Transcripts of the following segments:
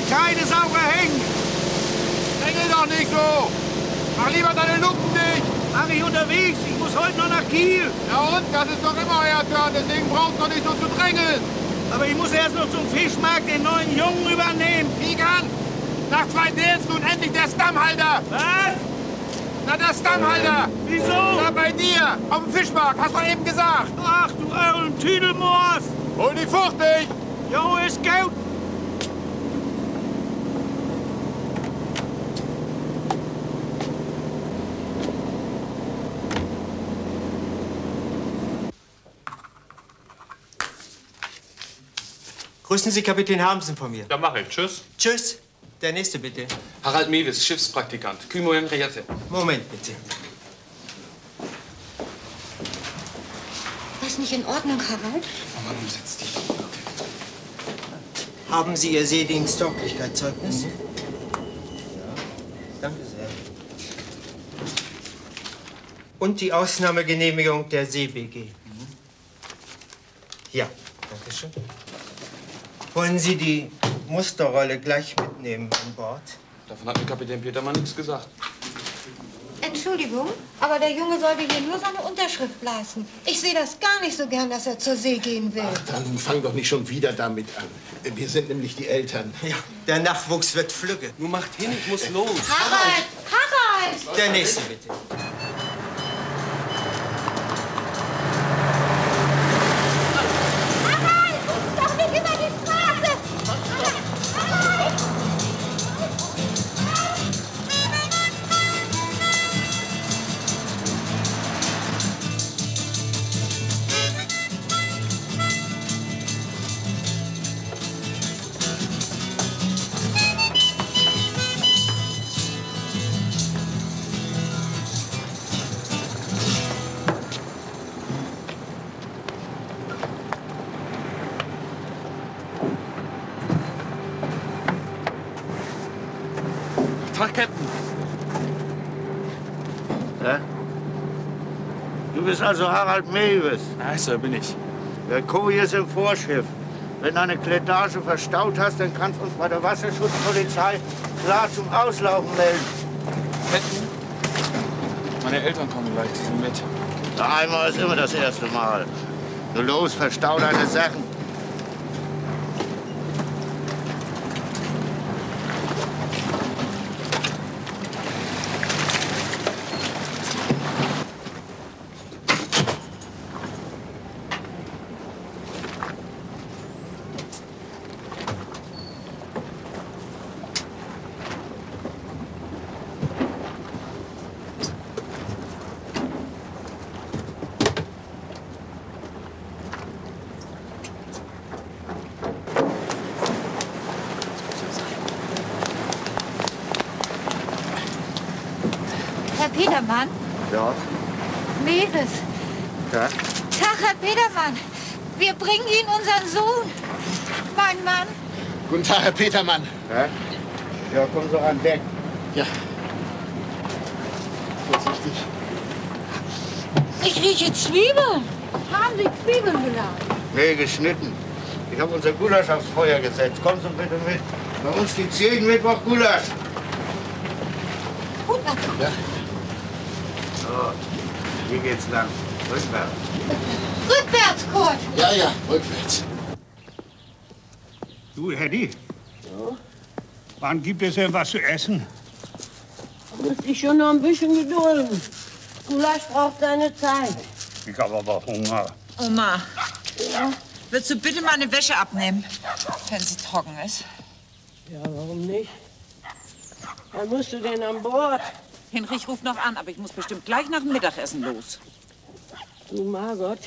keine Sau hängen. Hängel doch nicht so. Mach lieber deine Lupen dicht. Mach ich unterwegs. Ich muss heute noch nach Kiel. Ja und? Das ist doch immer euer Turn. Deswegen brauchst du doch nicht so zu drängeln. Aber ich muss erst noch zum Fischmarkt den neuen Jungen übernehmen. Kigan, nach 2 Deals nun endlich der Stammhalter. Was? Na, der Stammhalter. Wieso? Na, bei dir. Auf dem Fischmarkt. Hast du eben gesagt. Ach, du euren Tüdelmoors. Hol die fuchtig. Jo, ist gut. Grüßen Sie Kapitän Harmsen von mir. Ja, mach ich. Tschüss. Tschüss. Der nächste bitte. Harald Mewis, Schiffspraktikant. Kymo Henriette. Moment bitte. Was nicht in Ordnung, Harald? Mama, nun setz dich. Haben Sie Ihr Seediensttauglichkeitszeugnis? Ja. Danke sehr. Und die Ausnahmegenehmigung der SeeBG? Ja, danke schön. Wollen Sie die Musterrolle gleich mitnehmen an Bord? Davon hat mir Kapitän Petermann nichts gesagt. Entschuldigung, aber der Junge sollte hier nur seine Unterschrift leisten. Ich sehe das gar nicht so gern, dass er zur See gehen will. Ach, dann fang doch nicht schon wieder damit an. Wir sind nämlich die Eltern. Ja, der Nachwuchs wird flügge. Nun macht hin, ich muss los. Harald! Harald! Der nächste bitte. Harald! Doch nicht über die Straße! Tag, Captain. Ja? Du bist also Harald Mewis. Ja, Sir, bin ich. Der Kohi ist im Vorschiff. Wenn du eine Klettage verstaut hast, dann kannst du uns bei der Wasserschutzpolizei klar zum Auslaufen melden. Captain, meine Eltern kommen gleich. Sie sind mit. Einmal ist immer das erste Mal. Du los, verstau deine Sachen. Herr Petermann? Ja? Mewis. Ja? Tag, Herr Petermann. Wir bringen Ihnen unseren Sohn. Mein Mann. Guten Tag, Herr Petermann. Ja? Ja, komm so an Deck. Ja. Vorsichtig. Ich rieche Zwiebeln. Haben Sie Zwiebeln geladen? Nee, geschnitten. Ich habe unser Gulasch aufs Feuer gesetzt. Kommen Sie bitte mit. Bei uns gibt's jeden Mittwoch Gulasch. Gut, Nacht. Ja. So, hier geht's lang. Rückwärts. Rückwärts, Kurt. Ja, ja, rückwärts. Du, Heddy. Ja? Wann gibt es denn was zu essen? Du musst dich schon noch ein bisschen gedulden. Gulasch braucht seine Zeit. Ich habe aber Hunger. Oma, würdest du bitte meine Wäsche abnehmen, wenn sie trocken ist? Ja, warum nicht? Wann musst du denn an Bord? Hinrich ruft noch an, aber ich muss bestimmt gleich nach dem Mittagessen los. Du, Margot,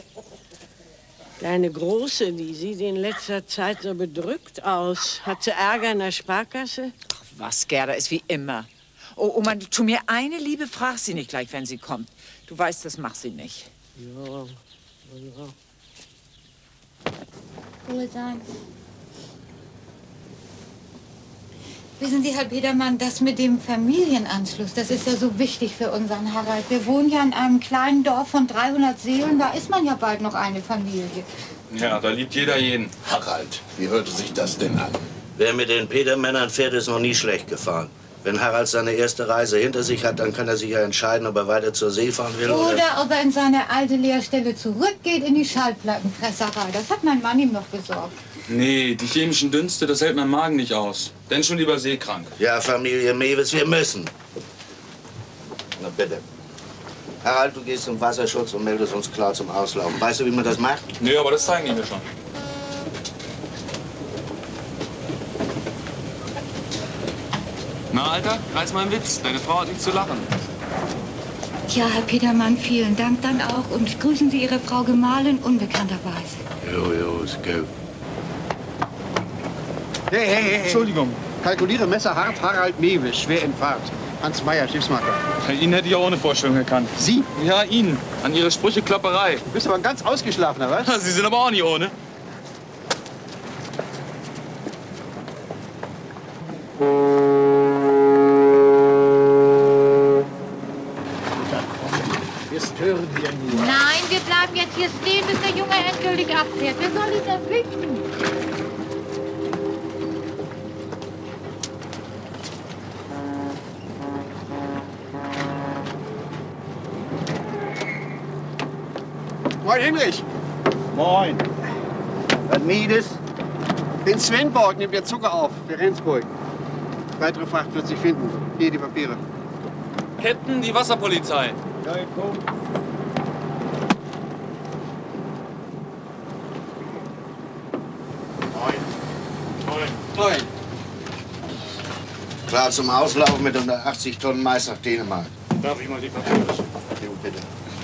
deine Große, die sieht in letzter Zeit so bedrückt aus. Hat sie Ärger in der Sparkasse? Ach was, Gerda, ist wie immer. Oh, Oma, tu mir eine Liebe, frag sie nicht gleich, wenn sie kommt. Du weißt, das macht sie nicht. Ja, ja. Wohl sein. Wissen Sie, Herr Petermann, das mit dem Familienanschluss, das ist ja so wichtig für unseren Harald. Wir wohnen ja in einem kleinen Dorf von 300 Seelen, da ist man ja bald noch eine Familie. Ja, da liebt jeder jeden. Harald, wie hörte sich das denn an? Wer mit den Petermännern fährt, ist noch nie schlecht gefahren. Wenn Harald seine erste Reise hinter sich hat, dann kann er sich ja entscheiden, ob er weiter zur See fahren will oder ob er in seine alte Lehrstelle zurückgeht in die Schallplattenpresserei. Das hat mein Mann ihm noch besorgt. Nee, die chemischen Dünste, das hält mein Magen nicht aus. Denn schon lieber seekrank. Ja, Familie Mewes, wir müssen. Na bitte. Harald, du gehst zum Wasserschutz und meldest uns klar zum Auslaufen. Weißt du, wie man das macht? Nee, aber das zeigen die mir schon. Na, Alter, reiß mal einen Witz. Deine Frau hat nichts zu lachen. Tja, Herr Petermann, vielen Dank dann auch. Und grüßen Sie Ihre Frau Gemahlin unbekannterweise. Jo, ist gut. Hey. Entschuldigung. Kalkuliere Messer hart, Harald Mewes, schwer in Fahrt. Hans Meyer, Schiffsmacher. Ja, ihn hätte ich auch ohne Vorstellung erkannt. Sie? Ja, ihn. An Ihre Sprücheklopperei. Du bist aber ein ganz ausgeschlafener, was? Sie sind aber auch nicht ohne. Jetzt hören wir nur. Nein, wir bleiben jetzt hier stehen, bis der Junge endgültig abfährt. Wer soll ihn erwischen? Moin, Hinrich. Moin. Was Miedes? Den Svenborg nimmt der Zucker auf für Rendsburg. Weitere Fracht wird sich finden. Hier die Papiere. Captain, die Wasserpolizei. Ja, komm. Moin. Klar zum Auslaufen mit 180 Tonnen Mais nach Dänemark. Darf ich mal die Papiere? Jo, bitte.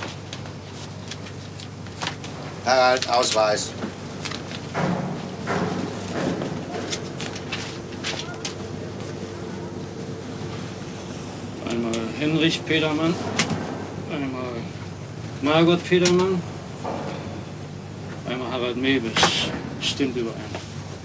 Harald, Ausweis. Einmal Hinrich Petermann, einmal Margot Petermann, einmal Harald Mewes. Stimmt überein.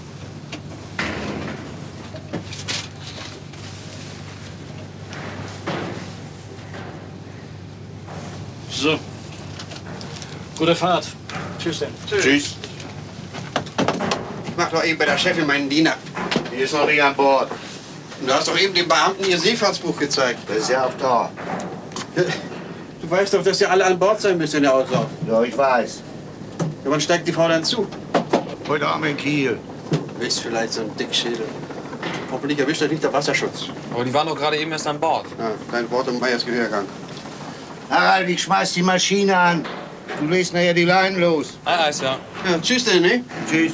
So. Gute Fahrt. Tschüss denn. Tschüss. Ich mach doch eben bei der Chefin meinen Diener. Die ist noch nicht an Bord. Du hast doch eben den Beamten ihr Seefahrtsbuch gezeigt. Das ist ja auch da. Du weißt doch, dass ihr alle an Bord sein müsst, wenn ihr auslauft. Ja, ich weiß. Ja, wann steigt die Frau dann zu? Heute Abend in Kiel. Ist vielleicht so ein Dickschädel. Hoffentlich erwischt euch nicht der Wasserschutz. Aber die waren doch gerade eben erst an Bord. Ja, kein Wort um Meyers Gehörgang. Harald, ich schmeiß die Maschine an. Du lässt nachher die Leinen los. Eis, ja. Ja, tschüss denn, ne? Tschüss.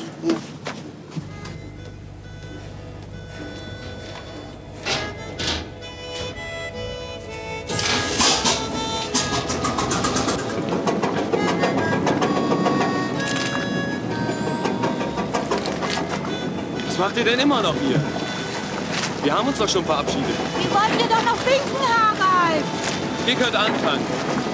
Was macht ihr denn immer noch hier? Wir haben uns doch schon verabschiedet. Die wollen dir doch noch winken, Harald. Ihr könnt anfangen.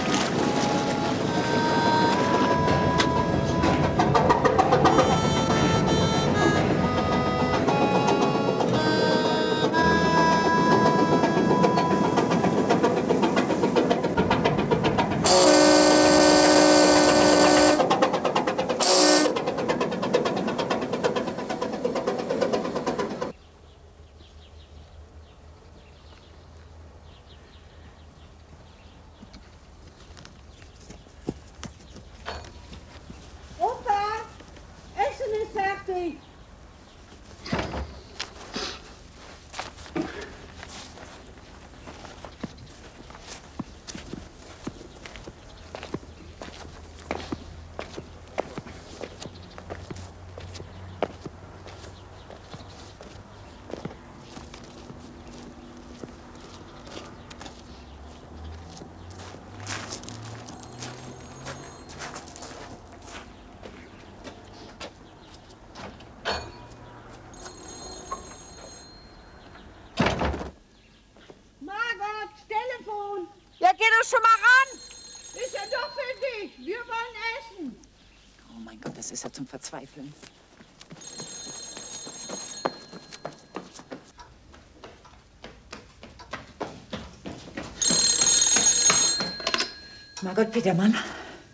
Ja, geh doch schon mal ran! Ist ja doch für dich. Wir wollen essen. Oh mein Gott, das ist ja zum Verzweifeln. Margot Petermann.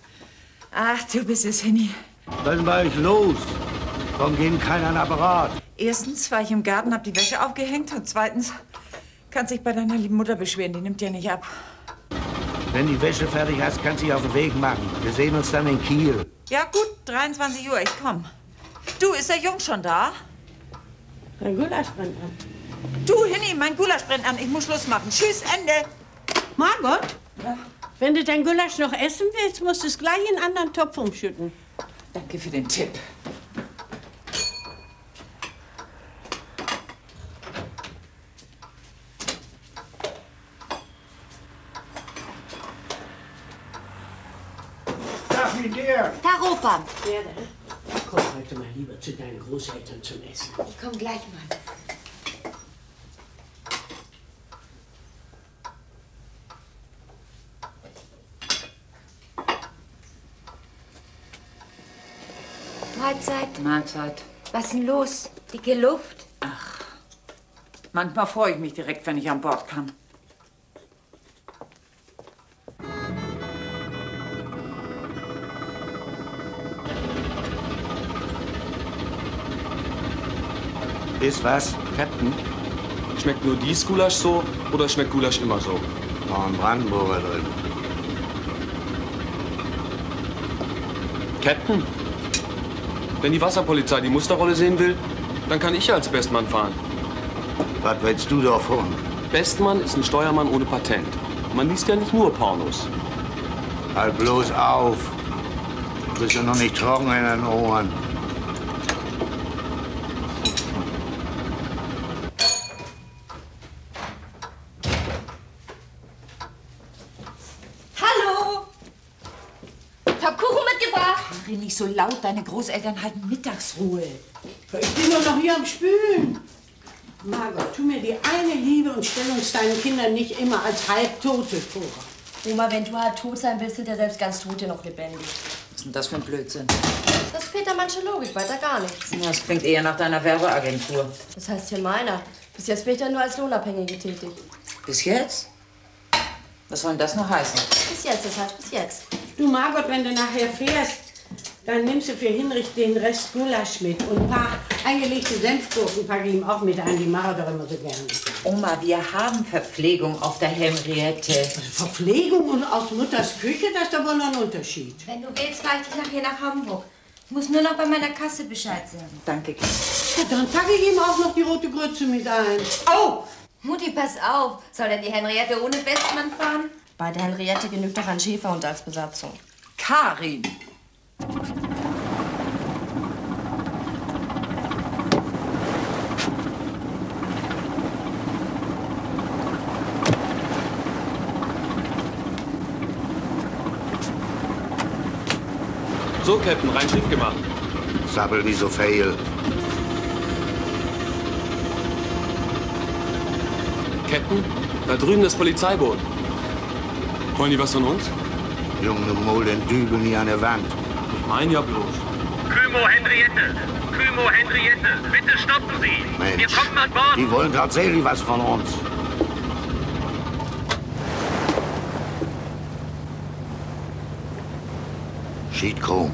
Ach, du bist es, Henny. Was ist bei euch los? Warum gehen keiner an Apparat? Erstens war ich im Garten, hab die Wäsche aufgehängt. Und zweitens kannst dich bei deiner lieben Mutter beschweren. Die nimmt ja nicht ab. Wenn die Wäsche fertig hast, kannst du dich auf den Weg machen. Wir sehen uns dann in Kiel. Ja gut, 23 Uhr, ich komm. Du, ist der Jung schon da? Dein Gulasch brennt an. Du, Henny, mein Gulasch brennt an. Ich muss Schluss machen. Tschüss, Ende. Margot, ja? Wenn du dein Gulasch noch essen willst, musst du es gleich in einen anderen Topf umschütten. Danke für den Tipp. Tag mit dir. Tag, Opa. Komm heute mal lieber zu deinen Großeltern zum Essen. Ich komm gleich mal. Mahlzeit. Mahlzeit. Was ist denn los? Dicke Luft? Ach, manchmal freue ich mich direkt, wenn ich an Bord kann. Ist was? Captain, schmeckt nur dies Gulasch so oder schmeckt Gulasch immer so? Noch ein Brandenburger drin. Captain, wenn die Wasserpolizei die Musterrolle sehen will, dann kann ich ja als Bestmann fahren. Was willst du davon? Bestmann ist ein Steuermann ohne Patent. Man liest ja nicht nur Pornos. Halt bloß auf. Du bist ja noch nicht trocken in den Ohren. Nicht so laut, deine Großeltern halten Mittagsruhe. Ich bin doch noch hier am Spülen. Margot, tu mir die eine Liebe und stell uns deinen Kindern nicht immer als Halbtote vor. Oma, wenn du halb tot sein willst, sind ja selbst ganz Tote noch lebendig. Was ist denn das für ein Blödsinn? Das ist Petermannsche Logik, weiter gar nichts. Ja, das klingt eher nach deiner Werbeagentur. Das heißt hier meiner. Bis jetzt bin ich ja nur als Lohnabhängige tätig. Bis jetzt? Was soll denn das noch heißen? Bis jetzt, das heißt bis jetzt. Du, Margot, wenn du nachher fährst, dann nimmst du für Hinrich den Rest Gulasch mit. Und ein paar eingelegte Senfgurken packe ich ihm auch mit ein. Die mache ich doch immer so gerne. Oma, wir haben Verpflegung auf der Henriette. Verpflegung und aus Mutters Küche, das ist doch wohl noch ein Unterschied. Wenn du willst, fahre ich dich nachher nach Hamburg. Ich muss nur noch bei meiner Kasse Bescheid sagen. Danke, Kind. Ja, dann packe ich ihm auch noch die rote Grütze mit ein. Oh! Mutti, pass auf. Soll denn die Henriette ohne Bestmann fahren? Bei der Henriette genügt doch ein Schäferhund als Besatzung. Karin! So, Captain, rein Schiff gemacht. Sabbel wie so fail. Captain, da drüben das Polizeiboot. Wollen die was von uns? Junge Mol, den Dübel nie an der Wand. Ich meine ja bloß. Kymo Henriette! Kymo Henriette! Bitte stoppen Sie! Mensch, Wir kommen an Bord! die wollen tatsächlich was von uns. Schiedchrom.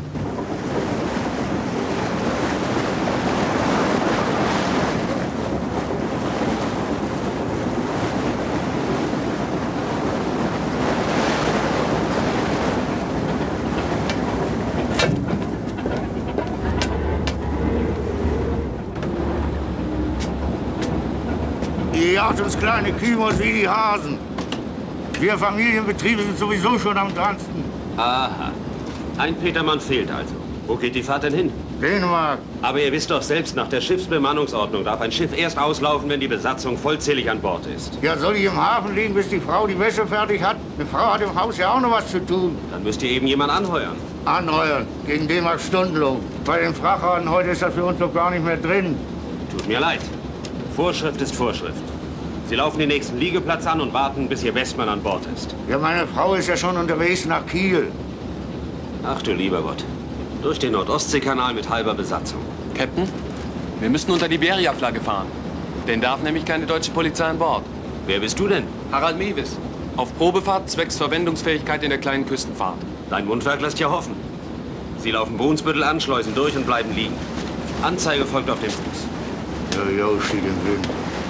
Ihr jagt uns kleine Kümos wie die Hasen. Wir Familienbetriebe sind sowieso schon am dransten. Aha. Ein Petermann fehlt also. Wo geht die Fahrt denn hin? Dänemark. Aber ihr wisst doch selbst, nach der Schiffsbemannungsordnung darf ein Schiff erst auslaufen, wenn die Besatzung vollzählig an Bord ist. Ja, soll ich im Hafen liegen, bis die Frau die Wäsche fertig hat? Eine Frau hat im Haus ja auch noch was zu tun. Dann müsst ihr eben jemanden anheuern. Anheuern? Gegen D-Mark Stundenlohn. Bei den Frachtern heute ist das für uns doch gar nicht mehr drin. Tut mir leid. Vorschrift ist Vorschrift. Sie laufen den nächsten Liegeplatz an und warten, bis Ihr Bestmann an Bord ist. Ja, meine Frau ist ja schon unterwegs nach Kiel. Ach du lieber Gott. Durch den Nordostseekanal mit halber Besatzung. Captain, wir müssen unter die Beria-Flagge fahren. Denn darf nämlich keine deutsche Polizei an Bord. Wer bist du denn? Harald Mewis. Auf Probefahrt zwecks Verwendungsfähigkeit in der kleinen Küstenfahrt. Dein Mundwerk lässt ja hoffen. Sie laufen Brunsbüttel an, schleusen durch und bleiben liegen. Anzeige folgt auf dem Fuß. habe ich auch schicken will.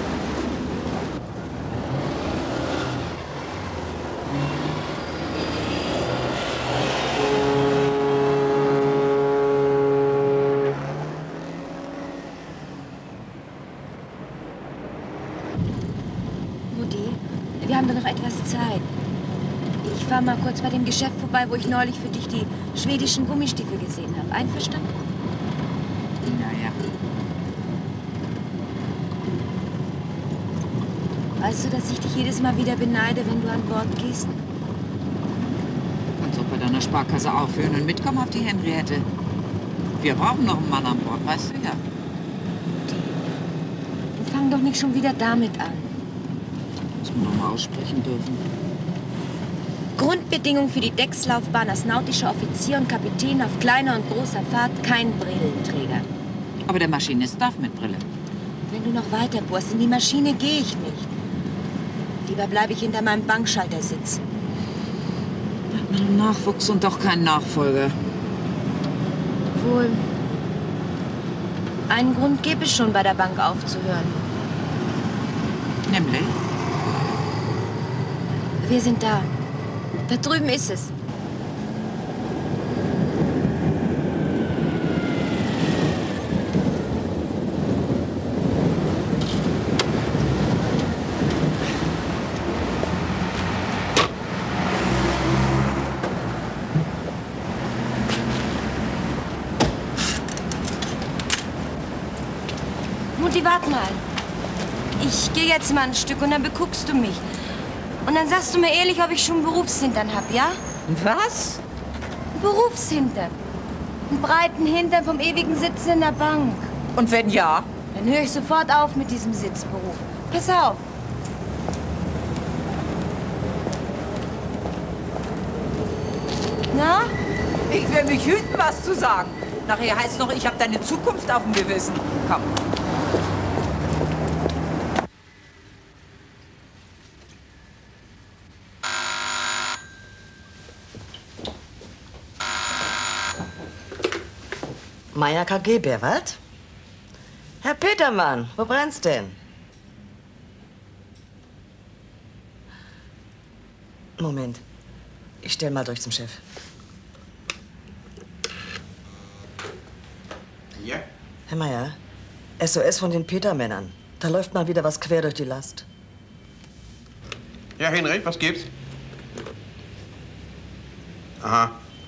Wir haben da noch etwas Zeit. Ich fahre mal kurz bei dem Geschäft vorbei, wo ich neulich für dich die schwedischen Gummistiefel gesehen habe. Einverstanden? Naja. Weißt du, dass ich dich jedes Mal wieder beneide, wenn du an Bord gehst? Kannst auch bei deiner Sparkasse aufhören und mitkommen auf die Henriette. Wir brauchen noch einen Mann an Bord, weißt du ja. Wir fangen doch nicht schon wieder damit an. Muss man doch mal aussprechen dürfen. Grundbedingung für die Deckslaufbahn als nautischer Offizier und Kapitän auf kleiner und großer Fahrt kein Brillenträger. Aber der Maschinist darf mit Brille. Wenn du noch weiter bohrst, in die Maschine gehe ich nicht. Lieber bleibe ich hinter meinem Bankschalter sitzen. Hat man Nachwuchs und doch keinen Nachfolger. Wohl. Einen Grund gäbe es schon, bei der Bank aufzuhören. Nämlich? Wir sind da. Da drüben ist es. Mutti, wart mal. Ich gehe jetzt mal ein Stück und dann beguckst du mich. Und dann sagst du mir ehrlich, ob ich schon einen Berufshintern hab, ja? Was? Einen Berufshintern. Einen breiten Hintern vom ewigen Sitzen in der Bank. Und wenn ja? Dann höre ich sofort auf mit diesem Sitzberuf. Pass auf. Na? Ich will mich hüten, was zu sagen. Nachher heißt noch, ich habe deine Zukunft auf dem Gewissen. Komm. Meier KG Berwald? Herr Petermann, wo brennt's denn? Moment. Ich stell mal durch zum Chef. Ja? Herr Meier, SOS von den Petermännern. Da läuft mal wieder was quer durch die Last. Ja, Henry, was gibt's? Aha.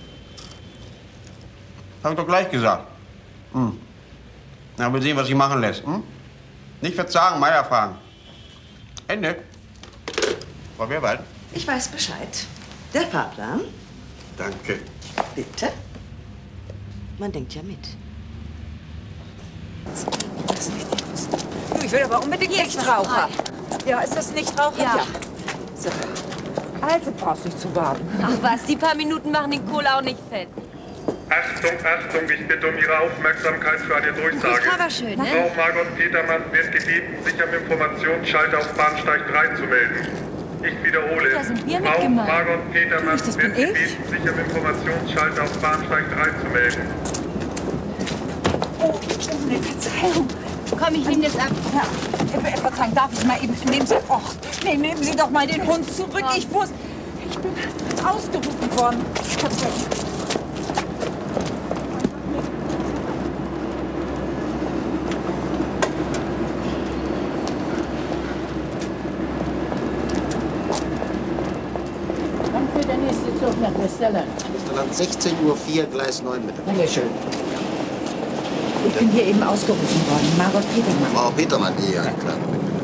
Hab ich doch gleich gesagt. Hm. Na, wir sehen, was sich machen lässt. Hm? Nicht verzagen, Meier fragen. Ende. Frau Berwald. Ich weiß Bescheid. Der Fahrplan? Danke. Bitte? Man denkt ja mit. Ich will aber unbedingt Nichtraucher. Ja, ist das Nichtraucher? Ja. So. Also brauchst du nicht zu warten. Ach was, die paar Minuten machen den Kohl auch nicht fett. Achtung, Achtung, ich bitte um Ihre Aufmerksamkeit für eine Durchsage. Das war aber schön, ne? Frau Margot Petermann wird gebeten, sich am Informationsschalter auf Bahnsteig 3 zu melden. Ich wiederhole. Da sind wir Frau mitgemacht. Margot Petermann Das wird bin ich. gebeten, sich am Informationsschalter auf Bahnsteig 3 zu melden. Oh, eine Verzeihung. Komm, ich nehme das ab. Ja, Verzeihung, darf ich mal eben? Nehmen Sie, nehmen Sie doch mal den Hund zurück. Oh. Ich bin ausgerufen worden. Wann fährt der nächste Zug nach Westerland? Westerland 16:04 Uhr, Gleis 9 bitte. Dankeschön. Ich bin hier eben ausgerufen worden. Margot Petermann. Frau Petermann, ja, klar.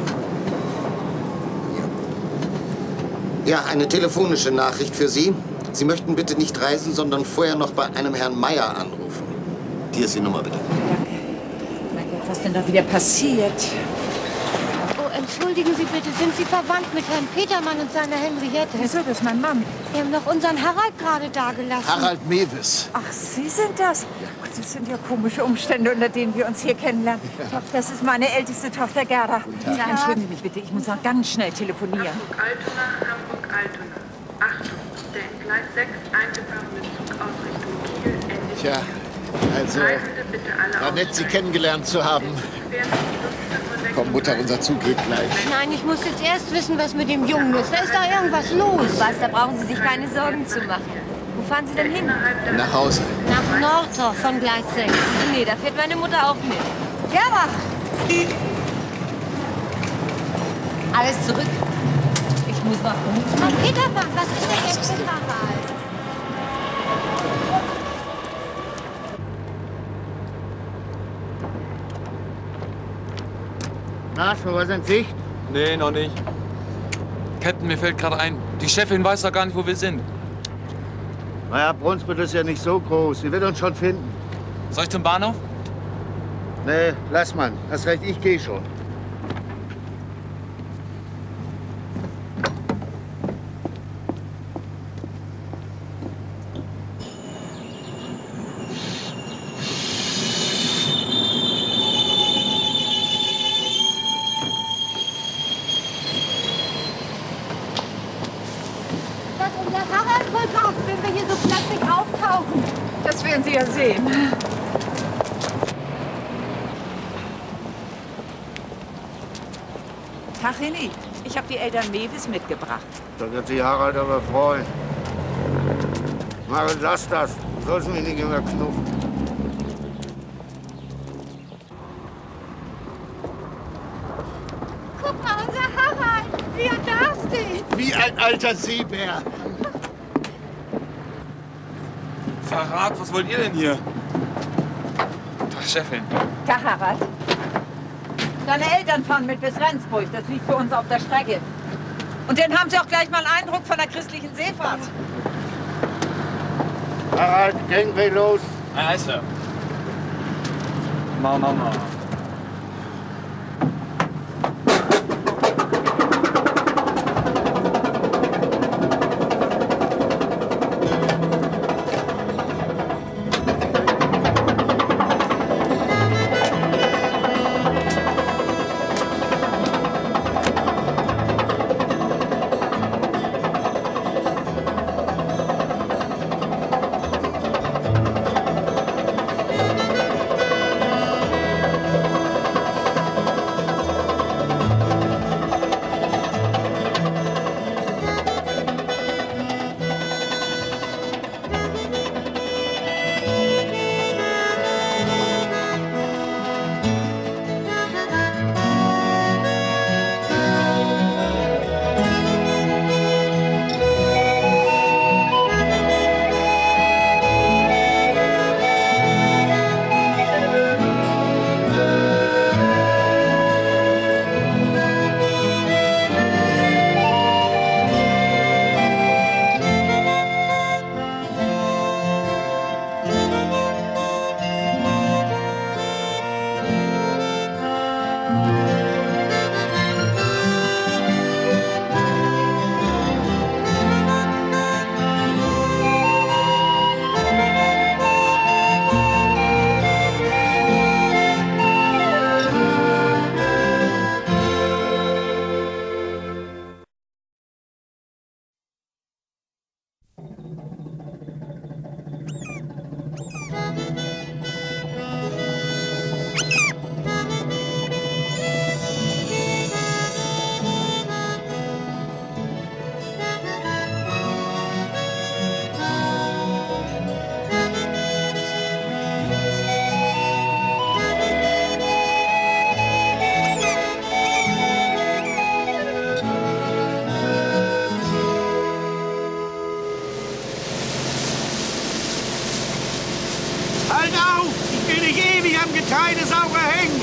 Ja, eine telefonische Nachricht für Sie. Sie möchten bitte nicht reisen, sondern vorher noch bei einem Herrn Meier anrufen. Hier ist die Nummer, bitte. Danke. Mein Gott, was denn da wieder passiert? Oh, entschuldigen Sie bitte, sind Sie verwandt mit Herrn Petermann und seiner Henriette? Wieso, das ist mein Mann. Wir haben doch unseren Harald gerade dagelassen. Harald Mewis. Ach, Sie sind das? Ach, das sind ja komische Umstände, unter denen wir uns hier kennenlernen. Doch, das ist meine älteste Tochter, Gerda. Ja, entschuldigen Sie mich bitte, ich muss noch ganz schnell telefonieren. Hamburg-Altona, Hamburg-Altona. Achtung, der in Gleis 6 eingefahrene Zug aus Richtung Kiel endet. Tja, also, Reisende bitte alle war nett, Sie aussteigen. kennengelernt zu haben. Während die Luft Komm, Mutter, unser Zug geht gleich. Nein, ich muss jetzt erst wissen, was mit dem Jungen ist. Da ist doch irgendwas los. Was, da brauchen Sie sich keine Sorgen zu machen. Wo fahren Sie denn hin? Nach Hause. Nach Nordtorf von Gleis 6. Nee, da fährt meine Mutter auch mit. Gerda! Alles zurück. Ich muss nach unten. Mann, Petermann, was ist denn jetzt mit Harald? Na, schon was in Sicht? Nee, noch nicht. Captain, mir fällt gerade ein, die Chefin weiß doch gar nicht, wo wir sind. Naja, Brunsbüttel ist ja nicht so groß. Sie wird uns schon finden. Soll ich zum Bahnhof? Nee, lass mal. Hast recht, ich gehe schon. Dass unser Harald wohl kommt, wenn wir hier so plötzlich auftauchen. Das werden Sie ja sehen. Tag, Henny. Ich habe die Eltern Mewis mitgebracht. Da wird sich Harald aber freuen. Maren, lass das. Du sollst mich nicht immer knuffen. Guck mal, unser Harald. Wie er da steht. Wie ein alter Seebär. Verrat, was wollt ihr denn hier? Tag, Chefin. Tag, Harald. Deine Eltern fahren mit bis Rendsburg. Das liegt für uns auf der Strecke. Und dann haben Sie auch gleich mal einen Eindruck von der christlichen Seefahrt. Harald, Gangway los. Aye, aye, Sir. Mama. Halt auf! Ich will nicht ewig am Getreidesauger hängen!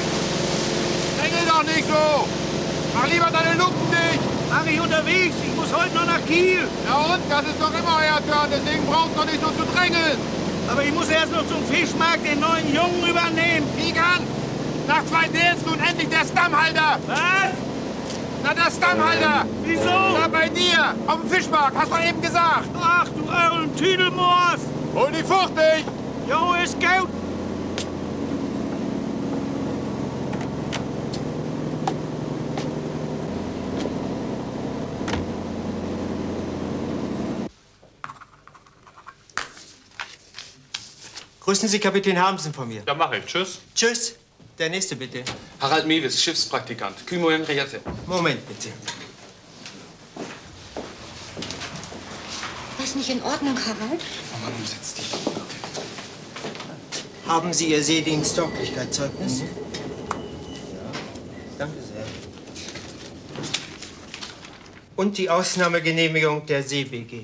Hängel doch nicht so! Mach lieber deine Luken dicht! Mach ich unterwegs, ich muss heute noch nach Kiel! Ja und? Das ist doch immer euer Turn, deswegen brauchst du doch nicht so zu drängeln! Aber ich muss erst noch zum Fischmarkt den neuen Jungen übernehmen! Kigan! Nach 2 Deals nun endlich der Stammhalter! Was? Na, der Stammhalter! Wieso? Na, bei dir! Auf dem Fischmarkt, hast du eben gesagt! Ach, du euren Tüdelmoors! Hol die fuchtig! Jo, ist gut! Grüßen Sie Kapitän Harmsen von mir. Ja, mach ich. Tschüss. Tschüss. Der nächste bitte. Harald Mewis, Schiffspraktikant. Kymo Henriette. Moment bitte. Was nicht in Ordnung, Harald? Mama, nun setz dich. Haben Sie Ihr Seediensttauglichkeitszeugnis? Ja. Danke sehr. Und die Ausnahmegenehmigung der SeeBG?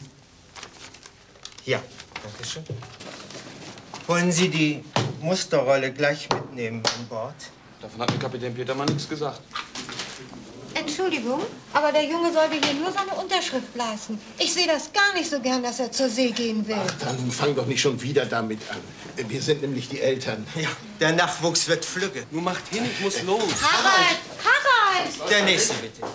Ja, danke schön. Wollen Sie die Musterrolle gleich mitnehmen an Bord? Davon hat mir Kapitän Petermann nichts gesagt. Entschuldigung, aber der Junge sollte hier nur seine Unterschrift leisten. Ich sehe das gar nicht so gern, dass er zur See gehen will. Ach, dann fang doch nicht schon wieder damit an. Wir sind nämlich die Eltern. Ja, der Nachwuchs wird flügge. Nun macht hin, ich muss los. Harald! Harald! Der nächste bitte.